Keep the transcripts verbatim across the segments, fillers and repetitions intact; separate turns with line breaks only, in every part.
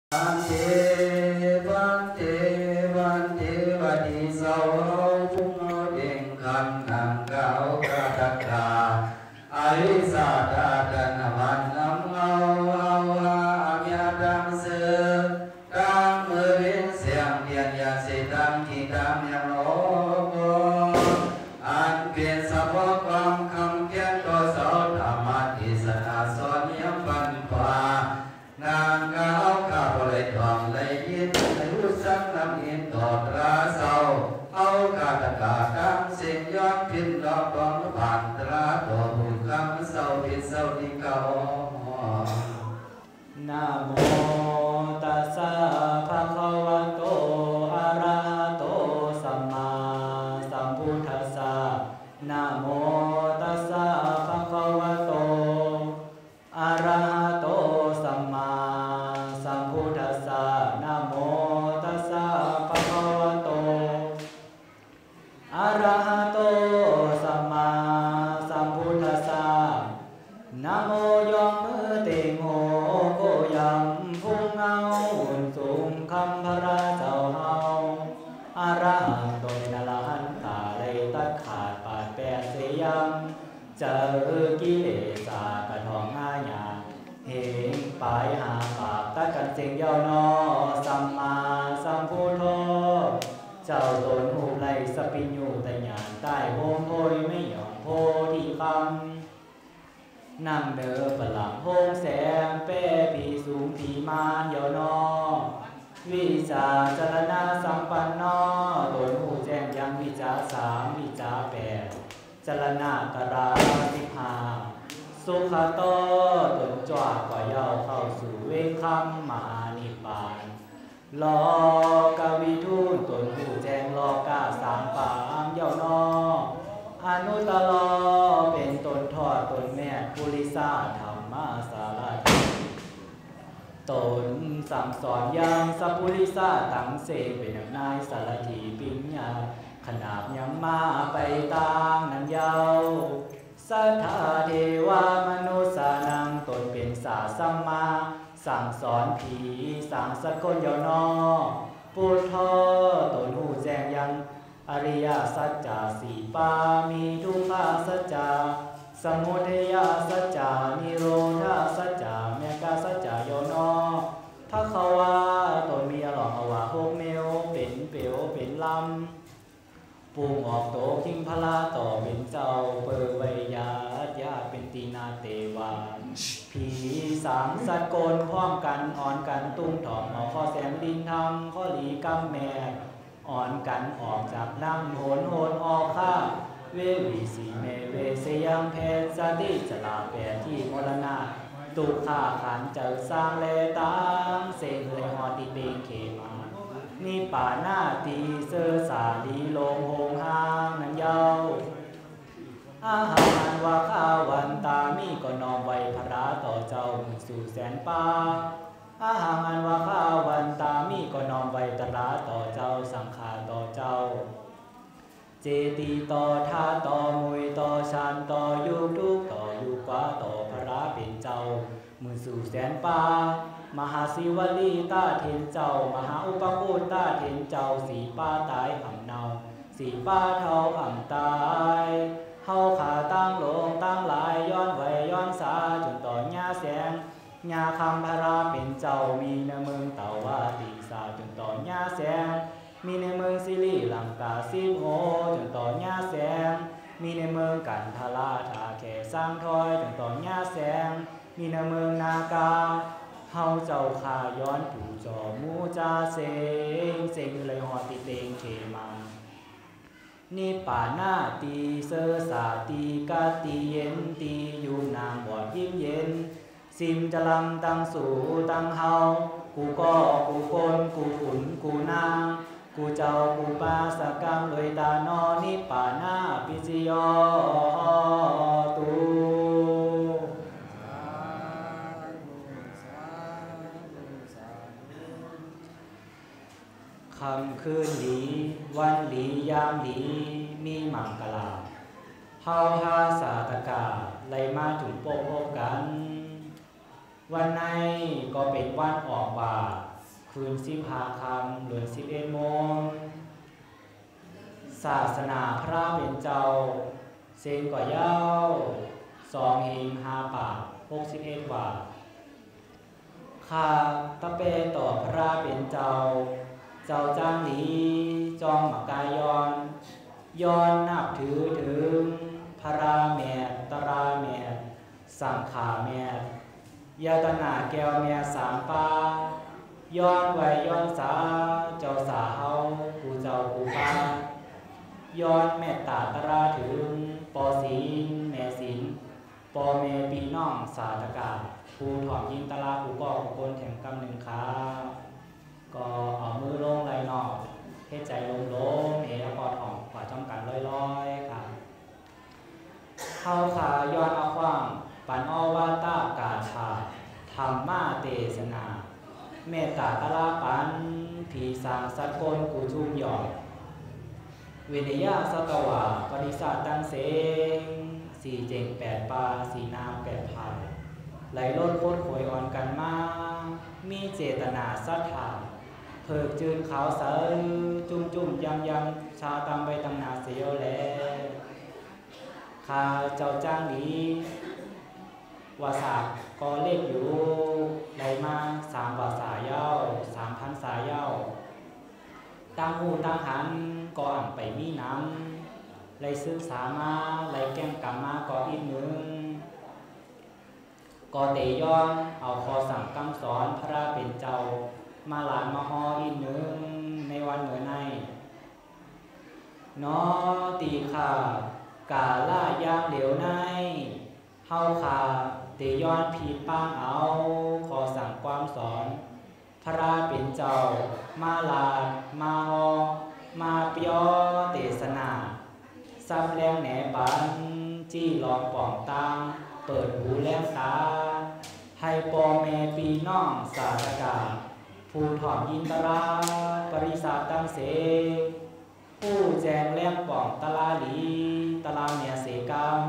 วันเทวันเทวันเทวันที่เสาพุ่งเอาเด่งคันนางเก่ากระดักกาไอสาดาดันวันน้ำเงาเอาอาเมียดังเสือกลางมือวินเสียงเดียนยาสีดังที่ดำยังโลกอันเปลี่ยนสะพกความคำเขียนก็สอนธรรมะที่สนาสอนยังปันกว่านางเก่าข้าพเลยทองเลยยินในรู้สักน้ำอินตอดราเศร้าเอาข้าตะกาดังเสียงย้อนพินดอกดองผ่านตราตัวบุญคำเศร้าพินเศร้าที่เก่านะโมตัสสะภะคะวะโตอะระหะโตสัมมาสัมพุทธัสสะนะโมตัสสะภะคะวะโตอะระหะโตสัมมาสัมพุทธัสสะนะโมตัสสะภะคะวะโตอะระหะโตสัมมาสัมพุทธัสสะนะโมยองมือเต็งโหโกยังพุ่งเงาอุ่นสูงคำพระเจ้าเฮาอะระหังโดยนรหันตาเลยตัดขาดปาดแปดเสียงเจอกิเลสากระทองง่ายาเหงปลายหาปากตัดกันเสียงยาวนอสัมมาสัมพุทโธเจ้าตนหูไหลสปิญญูแต่หยานใต้โฮมโพยไม่ยอมโพธิคำนั่งเดินประหลังโฮมแสงเป้ผีสูงผีมานยาวนอวิจาจารณาสัมปันนอตนหูแจ้งยังวิจาสามวิจาแปดจารณากราสิบห้าสุขโตตนจวดกว่าเย้าเข้าสู่เวงคำมหานิพพานลอกาวิทูลตนหูแจ้งลอกาสามปางเย้านออนุตโลเป็นตนทอดตนแม่ปุริสาธรรมสารถิตนสั่งสอนยังสัพพุริสาตังเสกเป็นนายสารถีปิญญาขนาบยังมาไปต่างนั้นเยาสัทธาเทวามนุษานังตนเป็นสาสัมมาสั่งสอนผีสั่งสกุลยานอพุทโธตนหูแจ้งยังอริยสัจจาสี่ปามีทุกขาสัจจาสมุทัยสัจจานิโรธาสัจจาเมกาสัจจายานอภะคะวาตนมีอรหังอวาโฮเมโอเป็นเปียวเป็นลำปูงออกโตคิงพลาต่อเป็นเจ้าเปิดไวยาญาเป็นตีนาเตวาผีสามสัตว์โกนพร้อมกันอ่อนกันตุ้งถอมเอาข้อแสมดินทำข้อหลีกำแม่อ่อนกันออกจากน้ำโหนโหนออกข้าเววิสีเมเวเสยังเพนสติจลาแปรที่มรณะตุขาขันเจอสร้างเลตังเสงเลยหอติเบงเขมานี่ป่าหน้าตีเสื้อสาลีลงหงห้างนั้นเยาอาหารว่าข้าวันตามีก็นอมไว้พระต่อเจ้ามือสู่แสนป่าอาหารว่าข้าวันตามีก็นอมไว้ตระต่อเจ้าสังขารต่อเจ้าเจตีต่อท่าต่อมวยต่อชานต่อยุกทุกต่อยุกว่าต่อพระเป็นเจ้ามือสู่แสนป่ามหาศิวลีตาเทนเจ้ามหาอุปคุตตาเทนเจ้าสีป้าตายห่ำเนาสีป้าเท่าห่ำตายเฮาขาตั้งลงตั้งหลายย้อนไว้ย้อนสาจนต่อหญ้าแสงหญ้าคำพระเป็นเจ้ามีในเมืองเต่าว่าตีสาจนต่อหญ้าแสงมีในเมืองสิริลังกาสิบโหจนต่อหญ้าแสงมีในเมืองกันทาราทาแขสร้างถอยจนต่อหญ้าแสงมีในเมืองนากาเฮาเจ้าข้าย้อนผู้จอมูจาเสงเสงเลยหอติเตงเขมานี่ป่าหน้าตีเสอสาตีกาตีเย็นตีอยู่นางบอดยิ้มเย็นซิมจะลำตั้งสู่ตั้งเฮากูก็กูคนกูขุนกูนางกูเจ้ากูปาสกังเลยตานอนี่ป่าหน้าปิจิโยตูคำคืนหลีวันหลียามหลีมีมังกลาเฮาฮาสาตกาไลมาถึงโปกกันวันในก็เป็นวันออกบาคืนสิบห้าคำหรือสิบเอ็ดโมงศาสนาพระเป็นเจ้าเซนก่อยาวสองหิงห้าปากหกสิบเอ็ดว่าข้าตะเปต่อพระเป็นเจ้าเจ้าจ้างหลีจองหมากายย้อนย้อนนับถือถึงพระราแม่ตราแม่สังขาแม่ยาตนาแก้วแม่สามปาย้อนไว้ย้อนสาเจ้าสาเฮาผู้เจ้าผู้ป้าย้อนแม่ตาตราถึงปอศีลแม่ศีลปอเมปีน้องสาตกาผู้ถอมยิงตลาผู้ก่อผู้คนแถมกำหนึ่งขาก็เอามือลงไหลนอกเทใจลงลงเอแล้วก็ถ่อมขวาจ้องกันลอยๆค่ะเข้าขาย้อนเอาขว้างปันอวาตากาชาธรรมาเตสนาเมตตาตลาปันผีสางสัตว์คนกูชุ่มหยอดเวเนยาสตวาปริศาตังเสงสี่เจงแปดปาสีนามแปดพายไหลล้นโคตรหวยอ่อนกันมามีเจตนาศรัทธาเพิกจืนขาวเสยจุ่มจุ่มยำยำชาตามใบตำนาเสียวแลข้าเจ้าจ้างนี้วาสาก็เล็กอยู่ไหลมาสามวาสาเย้าสามพันสายเย้าตั้งหูตั้งหันก็อ่ำไปมีน้ำไหลซื้อสามาไหลแก้มกำมาก็อีกหนึ่งก็เตย้อนเอาคอสั่งคำสอนพระเป็นเจ้ามาหลานมาฮออีกหนึ่งในวันเหมือในนอตีขากาล่ายางเหลวในเฮาขาเตย้อนผีป้างเอาขอสั่งความสอนพระเป็นเจ้ามาลาดมาฮอมาเปียเตสนาซ้ำแรงแหนบันจี้หลอกป่องตางเปิดหูแลมตาให้ปอแม่ปีน้องสาตกาผู้ถอมยินตราปริศาตังเสผู้แจงแลมป่องตลาลีตลาเนียเสกรรม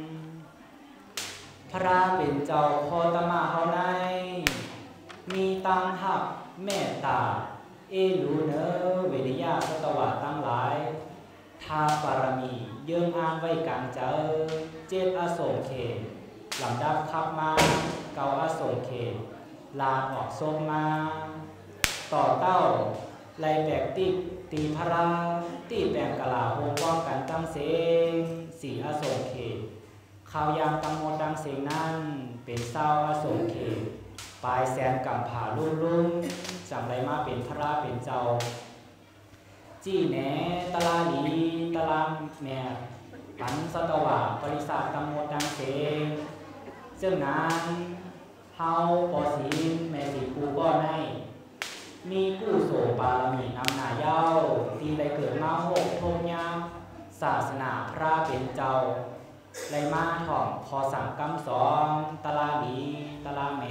พระเป็นเจ้าโคตมาเฮาในมีตังหักแม่ตาเอลูเนอเวนิยาสตวะตั้งหลายทาปารมีเยื่องอ่านไว้กลางเจอเจ็ดอโศกเขตลำดับขับมาเกาอโศกเขตลาออกโซมมาต่อเต้าไล่แบกติตีพระตีแปลงกะลาโฮมป้องกันตั้งเสงสี่อโศกเขตข้าวยามตังโมดังเสียงนั้นเป็นเศร้าอโศกเขตปลายแสนกำผาลุ่มลุ่มจำไรมาเป็นพระเป็นเจ้าจี้แหนตลาลีตลาแม่ปันสตวะปริศาตังโมดังเสียงซึ่งนั้นเฮาปอศีลแม่สีกูก็ในมีกู้โสปารมีนำหน้าเย้าที่ได้เกิดมาหกทงยามศาสนาพระเป็นเจ้าไลมาถ่อมคอสั่งคำสอนตลาดีตลาแม่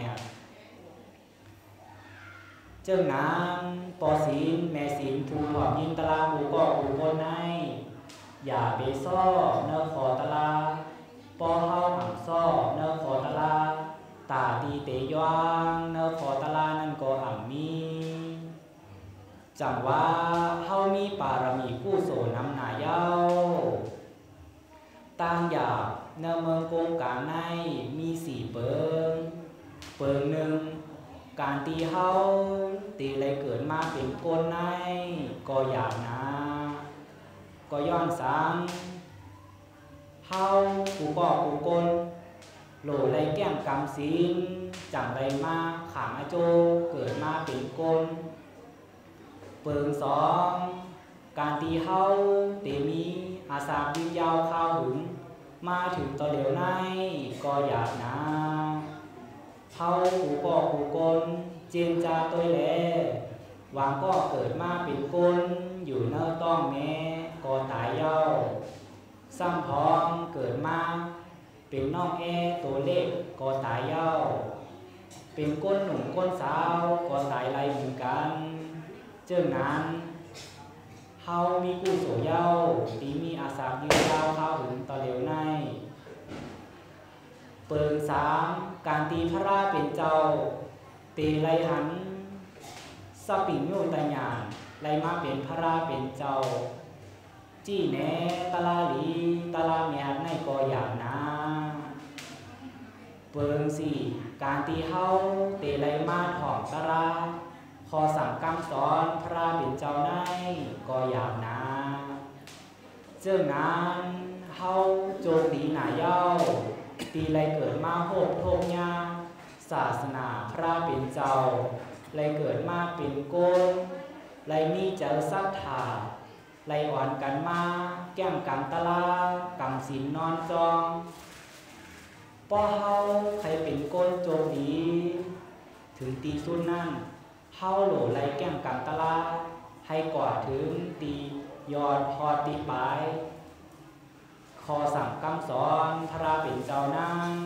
เจ้าน้ำปอศีลแม่ศีลผู้ถ่อมยินตลาผู้ก็ผู้คนในอย่าไปซ้อเนื้อขอตลาปอเฮาหังซ้อเนื้อขอตลาตาตีเตยว่างเนื้อขอตลานั่นก็อ่ำมีจังว่าเฮามีปารมีผู้โสนำหน้าเย้าต่างอยากเนื้อเมืองโกงกลางในมีสี่เปิงเปิงหนึ่งการตีเฮาตีอะไรเกิดมาเป็นโกนในก็อยากนะก็ย้อนสังเฮากูก็กูกนโหลไรแก้มกำศีลจังไรมาขางอาโจเกิดมาเป็นโกนเปิงสองการตีเฮาเตมีอาสาบินยาวข้าวหึงมาถึงต่อเหลวในก็อยากนะเฮากูก็กูกนเจนจาตัวแลวางก็เกิดมาเป็นกนอยู่เนื้อต้องแม่ก็ตายเย้าซ้ำพร้อมเกิดมาเป็นน้องแอตัวเล็กก็ตายเย้าเป็นก้นหนุ่มก้นสาวก็ตายไรเหมือนกันเจ้านั้นเฮามีกู้โสเย้าตีมีอาสายืนยาวข้าวหึงต่อเหลวในเปิงสามการตีพระราเป็นเจ้าตีไรหันสปิงโยตญาณไลมาเป็นพระราเป็นเจ้าจี้แหนตะลาลีตะลาแมดในกออยากนาเปิงสิการตีเฮาเตไลมาถ่อมตะราขอสั่งกำสอนพระเป็นเจ้าในกออยากนาเจ้านั้นเฮาโจมตีหนาเย้าตีไลเกิดมาโหกโทกยาศาสนาพระเป็นเจ้าไลเกิดมาเป็นโกนไลมีเจ้าศรัทธาไลอ่อนกันมาแก้มกันตะลากำศีลนอนจองป้อเฮาใครเป็นโกนโจมตีถึงตีสุดนั่นเฮาโหลไลแก้มกันตะลาให้กอดถึงตียอดพอตีปลายขอสั่งคำสอนพระเป็นเจ้านั่ง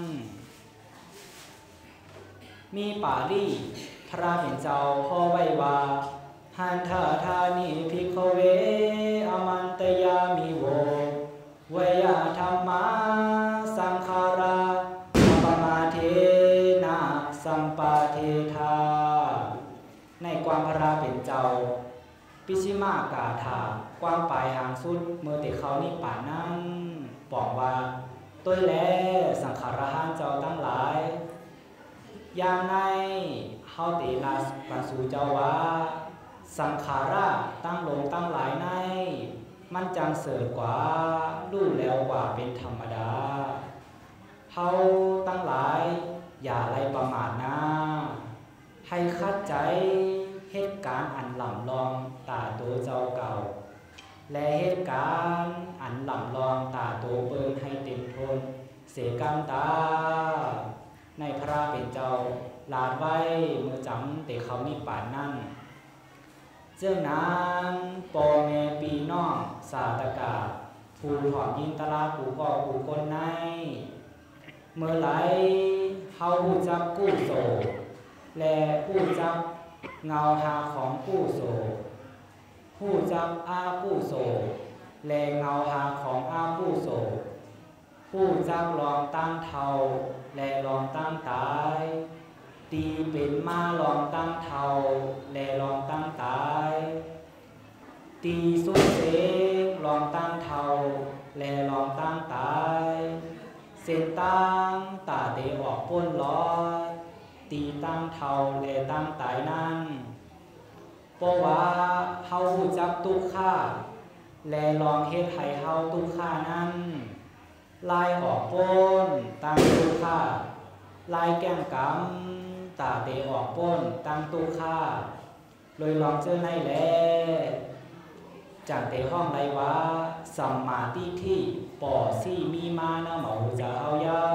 มีป่าลี่พระเป็นเจ้าพ่อไว้ว่าหันทาธานิภิกขเวอมันตยามิโวเวยาธรรมาสังขาราปมาเทนะสัมปาเทธาในความพระเป็นเจ้าปิชิมากาถาความปลายหางสุดเมื่อแต่เขานี่ป่านั่งบอกว่าต้วยแลสังขารหันเจ้าตั้งหลายอย่างในเฮาเตลาปันสู่เจ้าว่าสังขาราตั้งลงตั้งหลายในมันจังเสริฐกว่ารู้แล้วกว่าเป็นธรรมดาเฮาตั้งหลายอย่าไรประมาทนะให้คัดใจเหตุการณ์อันหล่ำลองตาตัวเจ้าเก่าและเหตุการณ์อันหล่ำลองตาตัวเบิ่งให้เต็มทนเสกามตาในพระเป็นเจ้าลาดไว้เมื่อจำแต่เขานิป่านนั่นเจ้านางปอแม่ปีน้องสาตกาผู้ถอมยินตลาผู้ก่อผู้คนในเมื่อไหลเฮาผู้จับกู้โศและผู้จับเงาหาของกู้โศผู้จับอากู้โศและเงาหาของอากู้โศผู้จับลองตั้งเทาและลองตั้งตายตีเป็นมาลองตั้งเทาและลองตั้งตายตีสุดเสกลองตั้งเทาและลองตั้งตายเส้นตั้งตาเตออกพ้นลอยตีตั้งเทาและตั้งตายนั่นเพราะว่าเฮารู้จักทุกข้าและลองเฮ็ดให้เฮาทุกข้านั้นลายออกพ้นตั้งทุกข้าลายแก้มกำตาเตออกพ้นตั้งทุกข้าเลยลองเจอในแลจากเตห้องไรวะสัมมาทิฏฐิปอซี่มีมานะเหมาจะเอาเย้า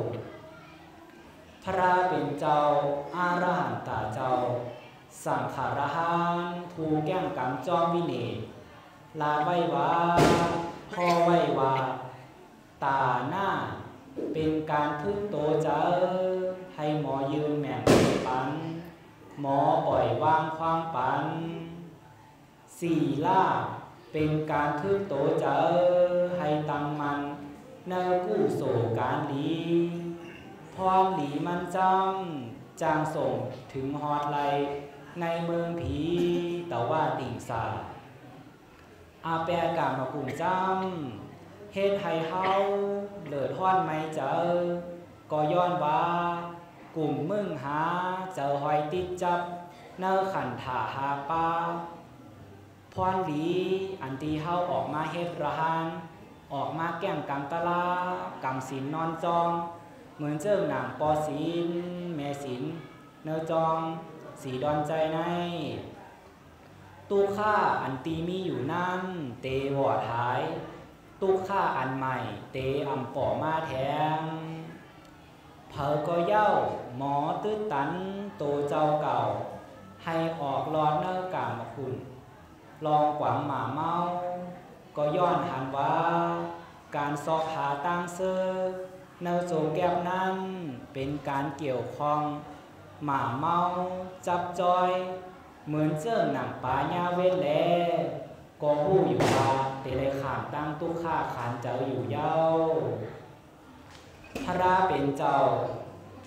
พระเป็นเจ้าอารหันตาเจ้าสังขารหันผู้แก้มกำจอมวิเนศลาไว้ว่าพ่อไว้ว่าตาหน้าเป็นการพึ่งโตเจอให้หมอยืนแม่งปันหมอปล่อยวางความปันสี่ล่าเป็นการพึ่งโตเจอให้ตั้งมันเนกู้โศการหลีพร้อมหลีมันจำจางส่งถึงฮอดไลในเมืองผีแต่ว่าติ่งสาอาแปรกามมากุ่มจำเฮ็ดให้เฮาเลิดฮ้อนไม่เจอก็ย้อนว่ากลุ่มมึงหาเจอหอยติดจับเนอขันถาหาปลาพรหลีอันที่เฮาออกมาเฮ็ดระหานออกมาแก้มกำตะลากำศีลนอนจองเหมือนเจิ้งหนังปอศีลแม่ศีลเนอจองสีดอนใจในตู้ค่าอันตีมีอยู่นั่นเตวอดหายตู้ค่าอันใหม่เตอำป่อมาแทงเผอก็เย้าหมอตื้อตันโตเจ้าเก่าให้ออกรอนเนอกามมาคุณลองกวางหมาเมาก็ย้อนหันว่าการซอกหาตั้งเซอเนอโจแก้วนั้นเป็นการเกี่ยวข้องหมาเมาจับจอยเหมือนเจ้าหนังปลาญาเวทแลก็หู้อยู่ว่าเตะเลยขามตั้งตู้ค่าขานเจ้าอยู่เย้าพระเป็นเจ้า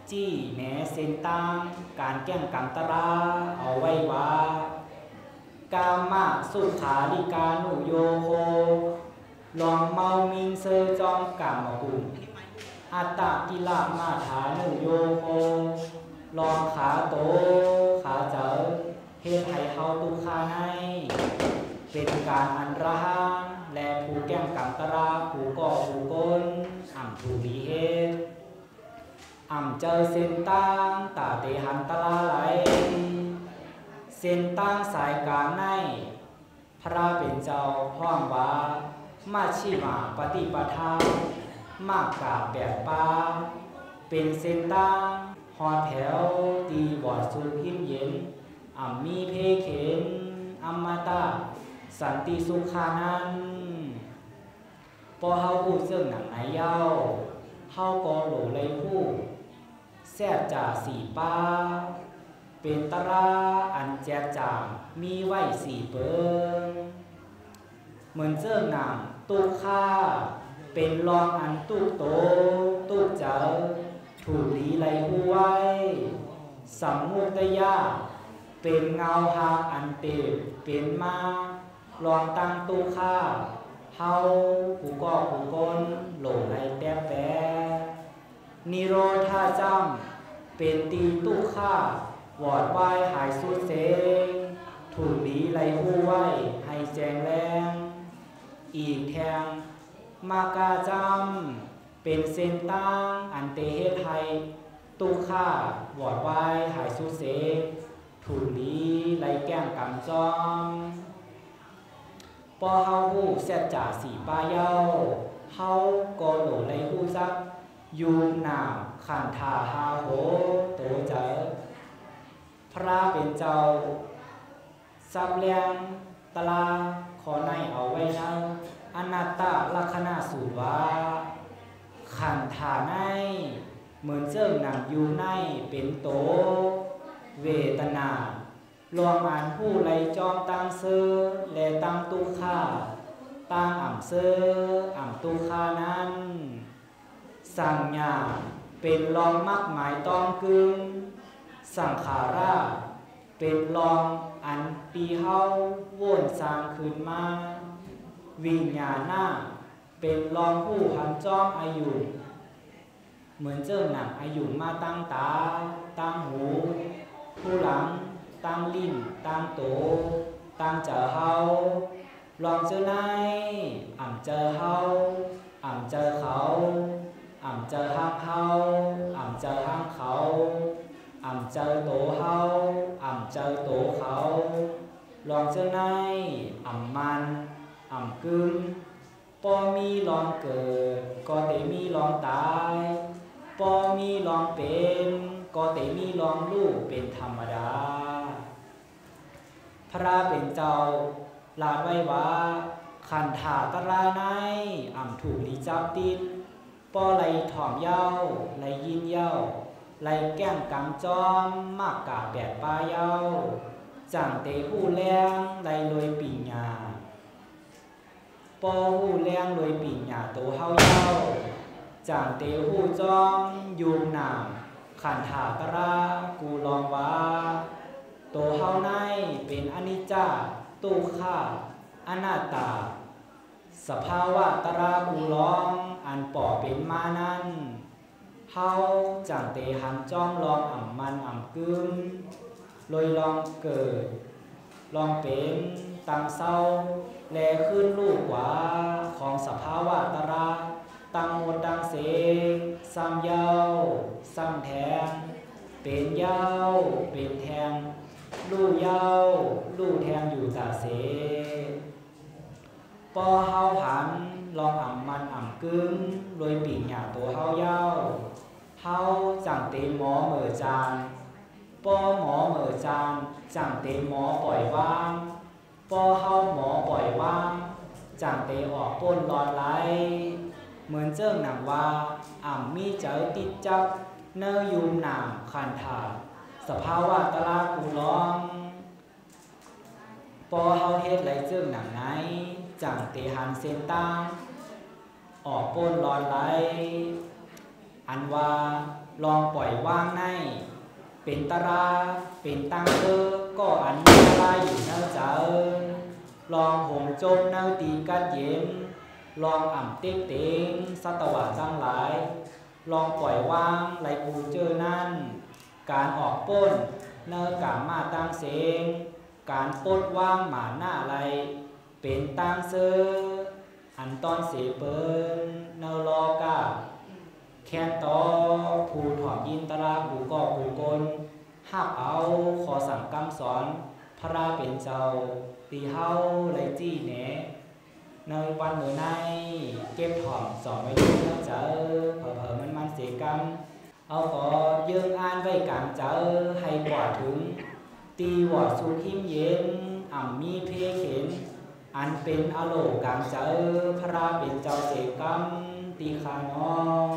จี้แหนเส้นตางการแก้งกังตราเอาไว้ว่ากามาสุขาลิกานุโยโคลองเมามิงเซอจอมกามกุมอัตตะกิลามาฐานุโยโคลองขาโตขาเจอเฮ็ดให้เฮาตุคาในเป็นการอันระหางและผู้แก้งกังตราผู้ก่อผู้ก้นอ่ำผู้มีเฮ็ดอ่ำเจอเส้นตางตาเตหันตลาไหลเส้นตางสายกลางในพระเป็นเจ้าห้องว่ามาชิมาปฏิปทามากกาแบบปาเป็นเส้นตางหอแถวตีบอดสุขิมเย็นอ่ำมีเพเข็นอัมมาตาสันติสุขานันพอเฮาพูดเรื่องหนังไหนเย้าเฮาก็โหลเลยผู้แซ่บจ่าสีป้าเป็นตราอันแจกจ่างมีไว้สี่เปิงเหมือนเจ้าหนังตุกข้าเป็นรองอันตุกโตตุกเจอถูกลีไหลหูไว้สัมมุตยาเป็นเงาหาอันเต็มเป็นมาลองตั้งตุกข้าเฮาผู้ก่อผู้ก้นโหลไหลแตบแปนิโรธาจำเป็นตีตุกข้าวอดไหวหายสุดเสงถูกลีไหลหูไว้ให้แจงแรงอีกแทงมากาจำเป็นเส้นตั้งอันเตเฮไทยตุกข้าวอดไหวหายสุดเสงถูกลีไหลแก้งกำจอมพอเฮาฮู้แซ่บจ่าสีป้าเย้าเฮาก็โหลไหลฮู้ซักยูมหนามขันธาฮาโหโตเจอพระเป็นเจ้าซับเลียงตลาขอในเอาไว้นะอนัตตลักษณะสูตรว่าขันธาในเหมือนเจิ้งหนังอยู่ในเป็นโตเวทนาลวงอ่านผู้ไหลจอมตั้งเซอและตั้งตุค่าตั้งอ่ำเซออ่ำตุค่านั้นสัญญาเป็นรองมักหมายต้องกึ่งสังขาราเป็นรองอันปีเฮาวนสร้างขึ้นมาวิญญาณาเป็นรองผู้หันจอมอายุเหมือนเจ้าหนังอายุมาตั้งตาตั้งหูผู้หลังตั้งลิ้นตั้งโตตั้งเจอเฮาลองเจอไหนอ่ำเจอเฮาอ่ำเจอเขาอ่ำเจอห้างเฮาอ่ำเจอห้างเขาอ่ำเจอโตเฮาอ่ำเจอโตเขาลองเจอไหนอ่ำมันอ่ำกึมปอมีลองเกิดก็เตมีลองตายปอมีลองเป็นก็เตมีลองลูกเป็นธรรมดาพระเป็นเจ้าลาดไว้ว่าขันธาตราในอ่ำถูกลีจับติดปอไหลถ่อมเย้าไหลยินเย้าไหลแก้งกังจอมมากกาแปดปลาเย้าจังเตหูแรงไหลลอยปิ่งหยาปอหูแรงลอยปิ่งหยาโตเฮาเย้าจังเตหูจอมยูมหนามขันธาตรากูลองว่าโตเฮาในเป็นอนิจจาตุข่าอนัตตาสภาวะตรากูร้องอันป่อเป็นมานั้นเฮาจังเตหันจ้อมลองอ่ำมันอ่ำกึมลอยลองเกิดลองเป็นตังเศร้าแลขึ้นลูกหวาของสภาวะตราตังหมดตังเสงซ้ำเย้าซ้ำแทงเป็นเย้าเป็นแทงลูกเย้าลูกแทงอยู่ตาเสปอเฮาหันลองอ่ำมันอ่ำกึ้งโดยปีกหยาตัวเฮาเย้าเฮาจังเตหมอเหมือจานปอหมอเหมือจานจังเตหมอปล่อยวางปอเฮาหมอปล่อยวางจังเตออกป้นรอนไหลเหมือนเจิ้งหนังว่าอ่ำมีเจอติดจับเนยยูมหนามขันธาสภาวะตลากูร้องปอเฮาเฮ็ดไหลเจิ้งหนังไหนจังเตหันเส้นตั้งออกป้นรอนไหลอันว่าลองปล่อยวางในเป็นตราเป็นตังเตอก็อันนี้อะไรอยู่เนื้อเจอลองห่มจมเนื้อตีกัดเย็นลองอ่ำเต็กเต็งสัตวะทั้งหลายลองปล่อยวางไหลกูเจอนั่นการออกป้นเนื้อกามมาตั้งเสงการปดว่างหมาหน้าไรเป็นตังเซออันตอนเสเปินเนื้อลอกาแค่ต่อผู้ถอดยินตราผู้ก่อผู้กลหับเอาขอสั่งกำสอนพระเป็นเจ้าตีเฮาไรจี้แหนในวันเมื่อในเก็บถ่อมสอนไว้ดูแล้วเจอเผอเผอมันมันเสียกรรมเอาก่อยืงอ่านไว้กลางเจอให้กว่าถึงตีวอดสูหิมเย็นอ่ำมีเพเข็นอันเป็นอโลกลางเจอพระเป็นเจ้าเสียกรรมตีขานอ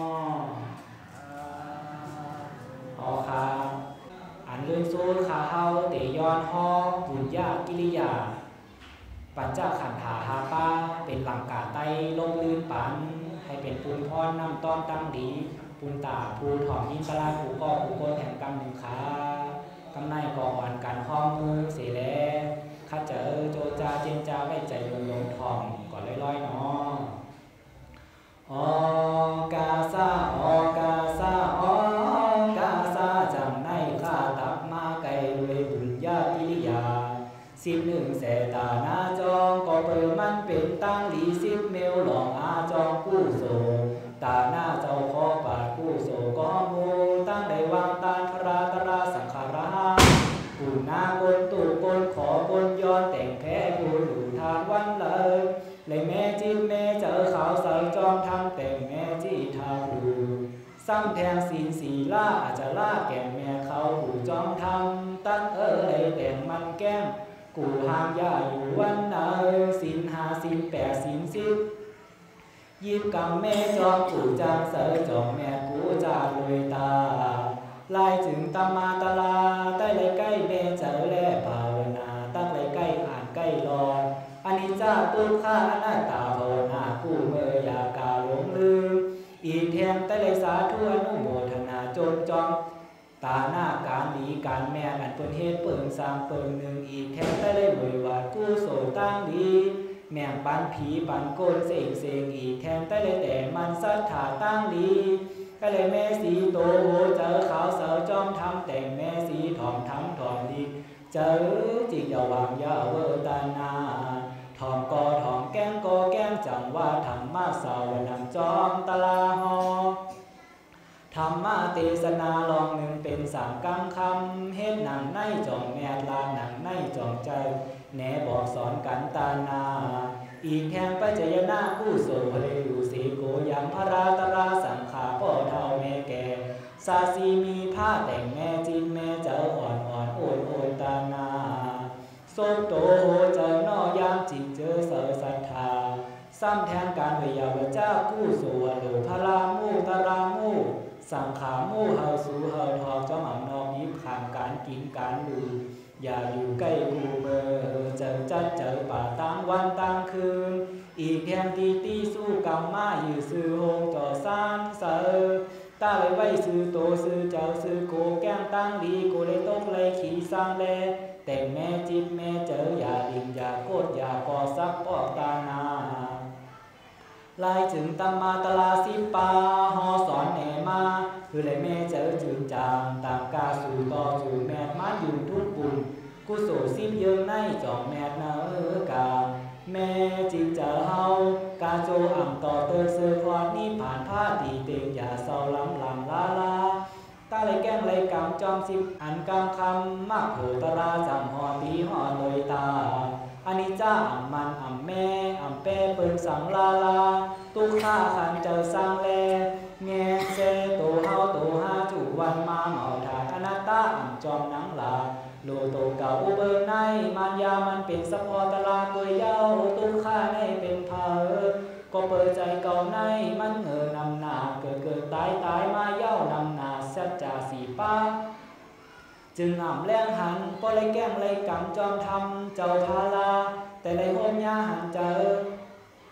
ออคาอันเลื่อนสู้ขาเฮาเตย้อนฮอบุญญากิริยาปัญจขันธาหาป้าเป็นหลังกาไตลงลื่นปันให้เป็นปุญพรน้ำต้อนตั้งดีปุญตาภูถอมยินตลาภูก็ภูโกแห่งกรรมหนึ่งขากำไนก่ออ่อนการข้อมือเสียแลข้าเจอโจจาเจนจาไว้ใจลงลงทองก่อนลอยๆเนาะออกาซาออกาซาออกาซาจำในข้าตับมาไกลด้วยบุญญากิริยาสิบหนึ่งแสตาหน้าจองก็เปิดมันเป็นตั้งหลีสิบเมลหลองอาจองกู้โซตาหน้าเจ้าขอปาดกู้โซก็มูตั้งได้วางตานพระตราสังขาราผู้หน้าบนตู่บนขอบนย้อนแต่งแพ้ผู้หลุดทานวันเลยเลยแม่จิ้มแม่เจอขาวใสจอมทำแต่งแม่จี้ทาผูซ้ำแทงศีลสีล่าอาจจะล่าแก่แม่เขาผู้จอมทำตั้งเออเลยแต่งมันแก้มกูหางยาอยู่วันเนยสินหาสินแปดสินสิบยิบกำแม่จอมกูจางเสยจอมแม่กูจาลอยตาลายถึงตามาตาลาใต้เลยใกล้แม่เจอแลภาวนาตั้งเลยใกล้อ่านใกล้รออันนี้จ้าตุกข้าหน้าตาภาวนากูเมื่อยากาหลงลืมอีกแทงใต้เลยสาธุอนุโมทนาจนจอมตาหน้าการดีการแม่อันเปิดเฮ็ดเปิงสร้างเปิงหนึ่งอีกแทงใต้เลยบริวารกูโสตั้งดีแม่งปันผีปันโกนเสงเสงอีกแทงใต้เลยแต่มันสัทธาตั้งดีก็เลยแม่สีโตโหเจอขาวเสาจอมทำแต่งแม่สีทองทำทองดีเจอจิตยาวางยาเวตานาทองกอทองแก้งกอแก้งจังว่าธรรมะสาวนำจอมตลาหอธรรมะเทศนาลองหนึ่งเป็นสามกังคำเฮ็ดหนังในจองแม่ลาหนังในจองใจแหนบอกสอนกันตานาอีกแทงปัจจยนาผู้โสภเลอยู่สีโกยังพระราตราสังขาพ่อเท่าแม่แก่ซาซีมีผ้าแต่งแม่จินแม่เจ้าอ่อนอ่อนโอนโอนตานาส้มโตโหเจอนอยามจิตเจอเสยศรัทธาซ้ำแทนการพยาวเจ้าผู้สู่โลพรามูตรามูสังขามูเฮาสู่เฮาทองเจ้าหม่ำนอกยิบขางการกินการดูอย่าอยู่ใกล้กูเบอร์เจอจัดเจอป่าตั้งวันตั้งคืนอีกแทงตีตีสู้กำมาอยู่ซื้อโฮงจ่อซานเสอตาเลยไว้ซื้อโตซื้อเจ้าซื้อโกแก้งตั้งดีโกเลยตกเลยขี่สร้างแลแต่แม่จิตแม่เจออย่าดิ่งอย่าโกดอย่าก่อซักปอกตานาลายถึงตำมาตลาสิปาหอสอนแหนมาคือเลยแม่เจอจืดจางตามกาสู่ต่อสู่แม่มาอยู่ทุกปุ่นกุโสซิบเยิงในจองแม่เนื้อกาแม่จิตเจอเฮากาโจอ่ำต่อเตอเสือพอดนี่ผ่านผ้าตีเต็งอย่าเศร้าล้ำลำลาลาตาเลยแก้งเลยกำจอมสิบอันกำคำมากโผตราจำหอปีหอเลยตาอันนี้จ้าอ่ำมันอ่ำแม่อ่ำเป้เปิงสังลาลาตุกข้าขันเจอสร้างแลแงเซโตเฮาโตหาจุวันมาเหมาถาอนัตตาอ่ำจอมนังลาโลโตเก่าอุเบิงในมันยามันเป็นสะพอตลาเกยเย้าตุกข้าในเป็นเพอก็เปิดใจเก่าในมันเงอนำหนาเกิดเกิดตายตายมาเย้านำหนาสัจจาสีป้าจึงอ่ำแรงหันก็เลยแก้งเลยกำจอมทำเจ้าพาลาแต่เลยโหมยาหันเจอ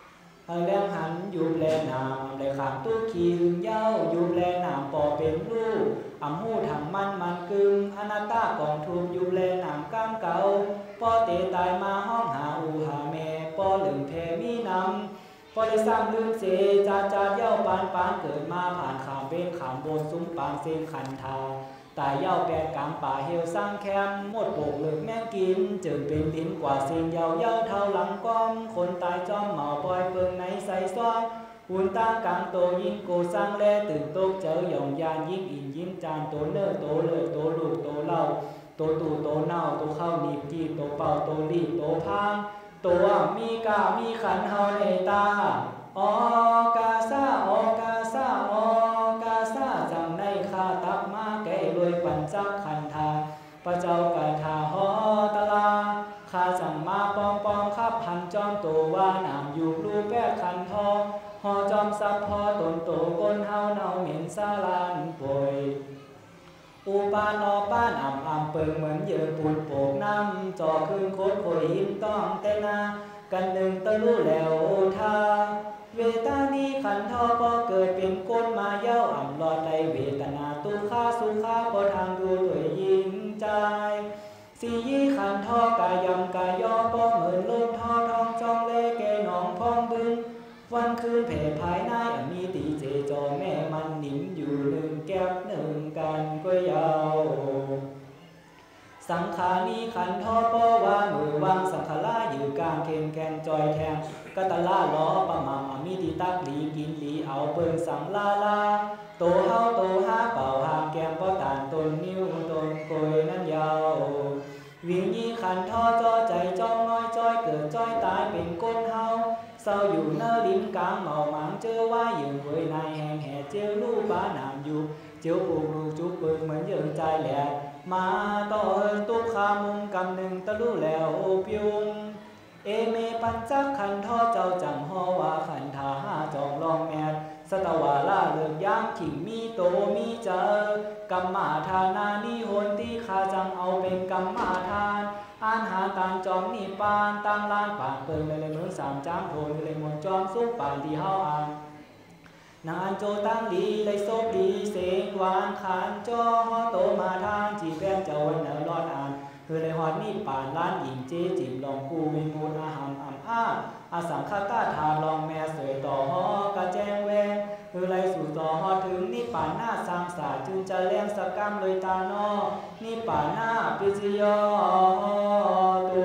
แรงหันยุบแลนามได้ขามตู้ขีลึงเย้ายุบแลนามปอเป็นลูกอำหูถังมันมันกึมอนาตากองทุมยุบแลนามก้ามเก่าปอเตตายมาห้องหาอูหาแม่ปอลืมเพมีนำปอได้สร้างลืมเสจาจาเย้าปานปานเกิดมาผ่านขามเบ้นขามโบนซุ้มปางเซนขันทาตายเย้าแปดกลางป่าเฮวสร้างแคมหมดโปกเลิกแม่กินเจิงเป็นลิ้นกว่าเสียงเย้าเย้าเท่าหลังก้อมคนตายจอมเหมาปล่อยเปิงในใส่ซ้อนหุ่นตั้งกลางโตยิงโกสร้างแลตื่นตกเจอหย่องยานยิ้มอินยิ้มจานโตเนอโตเลยโตลูกโตเล่าโตตู่โตเน่าโตเข้าหนีบจีโตเป่าโตรีบโตพังตัวมีกามีขันเฮาในตาออกาซาออกาซาออกาซาจังในคาตักมาแก่รวยปัญจักขันธาพระเจ้ากาถาหอตลาข้าจังมาปองปองขับพันจอมโตว่าหนามอยู่รูแปดขันทอหอจอมซับพอตนโตก้นเฮาเนาเหม็นซาลานป่วยอุปานอป้านอ่ำอ่ำเปิงเหมือนเยือปูนโปกน้ำจอคืนโคตรโคยหินต้องเตนากันหนึ่งตะลุแล้วทาเวตานีขันทอพอเกิดเป็นก้นมาเย้าอ่ำรอดในเวทนาตุค่าสุขาพอทางดูถวยยิงใจสียี่ขันทอกายำกายย่อป้อเหมือนลมทอทองจองเล่แกหนองพองบึงวันคืนแผ่ภายในมีตีเจจอแม่มันหนิมอยู่หนึ่งแก้วหนึ่งกันก็ยาวสังขานีขันทอป้อว่ามือวางสังขลาอยู่กลางเคนแคนจอยแทงกะตะลาล้อประมามามีตีตักหลีกินหลีเอาเปิงสังลาลาโตเฮาโตหาเป่าหามแก้มป้อตานต้นนิ้วต้นโกยนั้นยาววิ่งยี่ขันทอจอใจจ้องน้อยจ้อยเกิดจ้อยตายเป็นก้นเฮาเศร้าอยู่เนอลิ้มกลางเมาหมางเจอว่าอยู่เวยนายแหงแห่เจียวลูกบ้านามอยู่เจียวปูรูจุกเปิกเหมือนเยิงใจแหละมาต่อเอินตุกขามุงกำหนึ่งตะลุแล้วโอปิวงเอเมปัญจักขันทอเจ้าจังฮอว่าขันทาห้าจองลองแมดสตวาลาเลิกย่างขิงมีโตมีเจอกรรมาทานานิโหนที่ข้าจังเอาเป็นกรรมาทานอ่านหาตานจอมนิปานตั้งลานปากเปิงเลยเลยเมืองสามจ้างโผล่เลยมนจอมสุกปานที่เฮาอ่านนางอันโจตั้งดีเลยโซดีเสงหวานขานจอฮอโตมาทางจีแป้งเจ้าวันเนอรอดอ่านคือเลยฮอดนี่ป่านล้านหญิงเจจิบลองกูวิมูลอาหามอ่ำอ้าอาสังคตาทาลองแม่สวยต่อฮอกระแจงแวงคือไรสู่ต่อฮอถึงนี่ป่านหน้าสามสาจึงจะเลี้ยงสกรรมเลยตานอนี่ป่านหน้าปิจิยอตู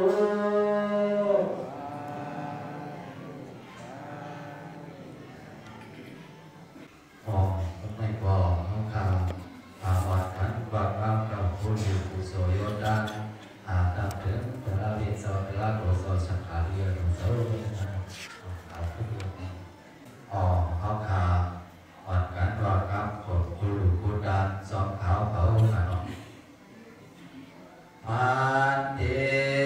อ๋อไม่พอเขาข่าวอาวัดขันวัดร่างกับผู้อยู่กุศลยศด้านอาตับถึงพระเวสสันดรโกศลสังขาริยธรรมโสดนะข่าวผู้อยู่นี่อ๋อเขาข่าววัดขันวัดกับกดกุลุกุดานสองขาวเผาขนมมันเต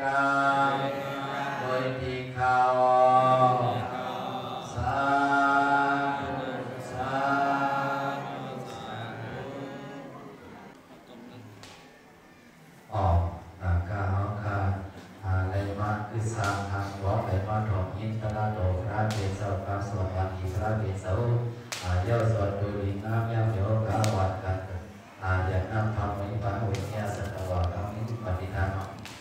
าโดยที่เขาสาธุสาออกอากาศค่ะอะไรมาคือสร้างทางวัดอะไรมาถมยินตลาดโตพระเจสาวพระสวดวันที่พระเจสาวอาเยาสวดดูดีงามยามโยกาวัดกันอาอยากนำธรรมวิปัสสนาวิญญาณสัตวะคำนี้ปฏิทาน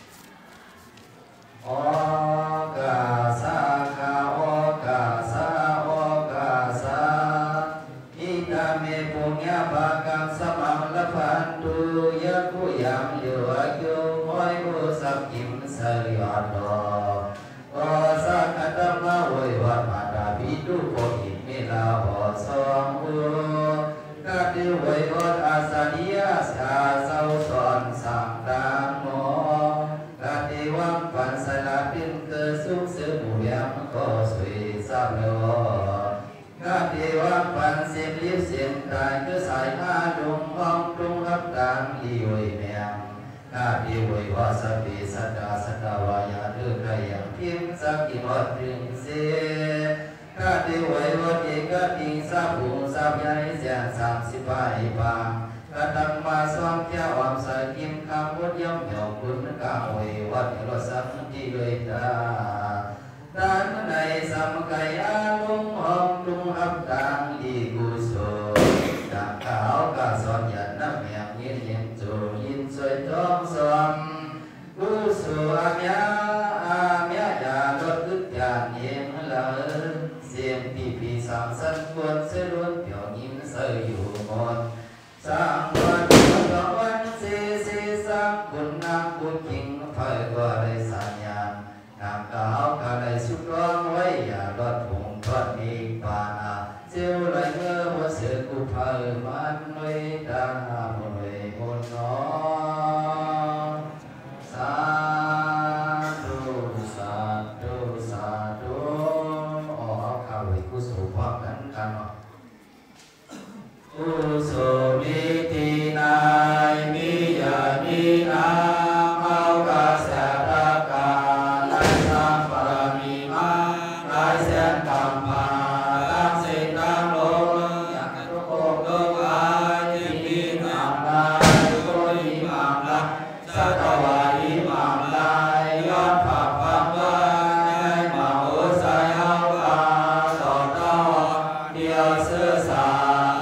โอกาสาคาโอกาสาโอกาสาอิตาเมปุญญาภากังสมังละพันตุยะกุยังเลือยุมอยมุสักกิมสริอัตโตโอสักขะมะเวยวัดมาดาบิดุโกหิเมลาโหสองอุกาติเวยวัดอาสานิยาสาเจ้าสอนสังดังโมกาติวังปันสลาปินเกิดสุขเสือบุยามก็สวยสับโลกาติวังปันเสียงลิบเสียงตายคือสายอาดุงห้องตุงรับดังลีเวยเมียงกาติเวยวัสปิสัตตาสัตตวายาเรื่องใครอย่างพิมสักกิวัดถึงเสกาติเวยวัดเอกติงสับบุงสับยายเสียงสามสิบปลายบางกตังมาสวมเจ้าอมสายกิมคำวัดย่อมหยอกคุณกาเวยวัดรสัมติเลยตาดานในสัมกายอาลุงห้องตุงอับดังดีกุศลดังขาวกาสอนยันน้ำเมียงยินยินจูยินสวยท้องสวมกุศลอาเมียอาเมียยาลดอึดยานเย็นละเสียงปีปีสามสันควรเสรุนเปียวยิ้มเสยอยู่หมดสร้างวันสองวันสีสีสร้างคุณนางคุณจริงเผยก็ได้สัญญาณนางกาวกาได้สุดร้องไว้อย่าลดผงทอดมีปานาเจ้าไรเมื่อหัวเสือกุเผยมันไว้ตาหน่วยบนน้องสาธุสาธุสาธุอ๋อข้าวิกุศลพร้อมกันกันเนาะกุศลมิตินายมิยานินาเอากาเสตกาไลสัมปรมีมาไลเสนกรรมภาตังสิตังโลอยากทุกโลกโลกอาทิมินามลายโกหิมามลายสัตวาหิมามลายยอดผักพังไว้มาโอสายเอากาต่อเต้าเดียวเสื้อสา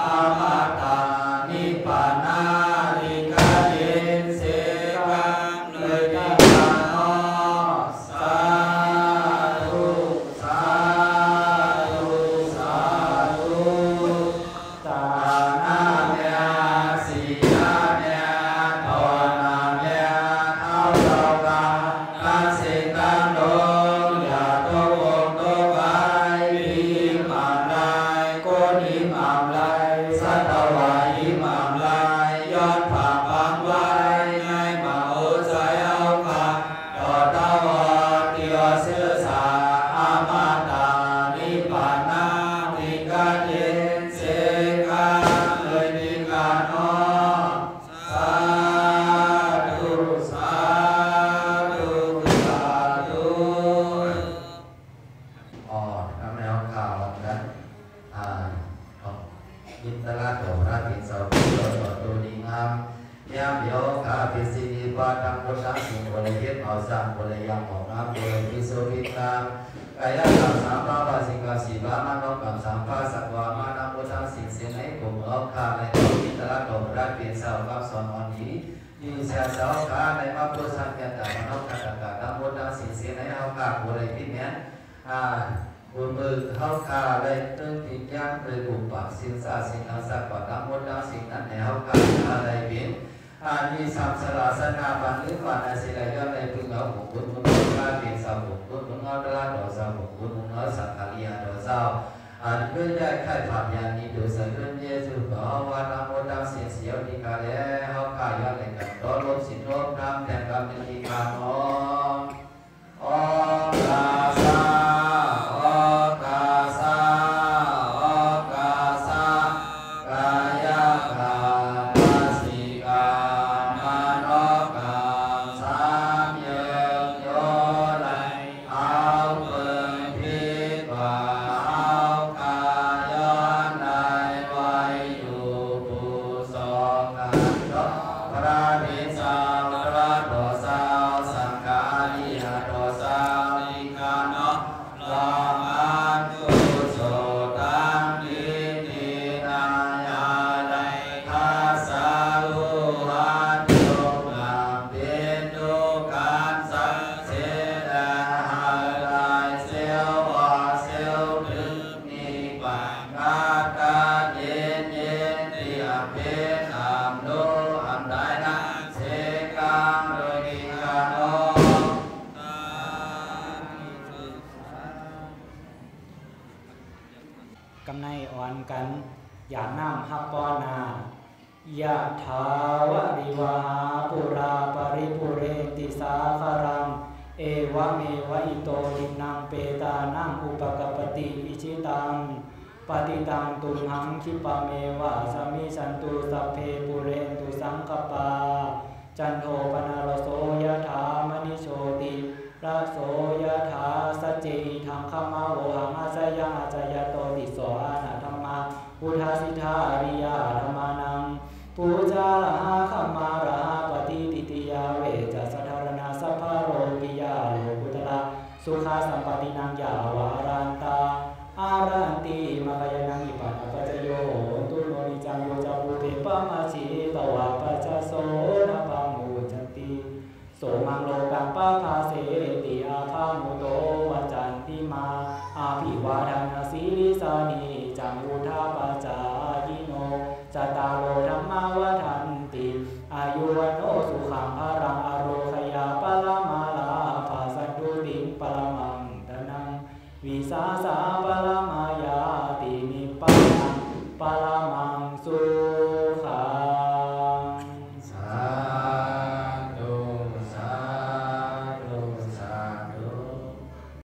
บุญมือเข้าคาเลยตึงติดย่างเลยบุปผาสินสาสินอาสักปะทั้งหมดทั้งสิ่งนั้นในเข้าคาอะไรบินอามีสัมสลาสนาบันหรือวันอาศิลายอดในพึงเอาบุญบุญบุญบุญกาเปลี่ยนสาวบุญบุญบุญเอาตลาดดอกสาวบุญบุญบุญเอาสังขารยาดอกสาวอันเพื่อได้ไข่ผัดยานีดูสังเรื่องเยซูขอว่าทั้งหมดทั้งสิ่งเสียวที่กาแล้วเข้าคายอดในกันรอลบสินลบน้ำแทนกรรมเป็นที่การน้องออกาสาออกาสาออกาสากายกามาสิกามานกาสามเยโย
ำกันอย่าน้ำฮับปอนายะถาวะริวหาปุราปริปุเรนติสาคารังเอวะเมวะอิโตทินังเปตานังอุปกปติอิชิตังปฏิตังตุมหังคิปะเมวะสมิสันตุสัพเพปุเรนตุสังคปาจันโทปนารโสยถามณิโชติระโสยถาสัจจิทังขมาโวหังอาสยังอาจยโตติโสอานาธรรมาพุทธสิทธาอริยธรรมานังปูจาระหะขมาระหะปฏิติติยาเวจะสัทธารณาสัพพะโรกิยาโลกุตละสุขาสัมปตินังยาวารันตาอารันติมะกายนังอิปันปัจจโยตุโนนิจังโยจะปุเทปะมาชิตวะปัจจโสนะปะมุจติโสมังโลกังปะภาเส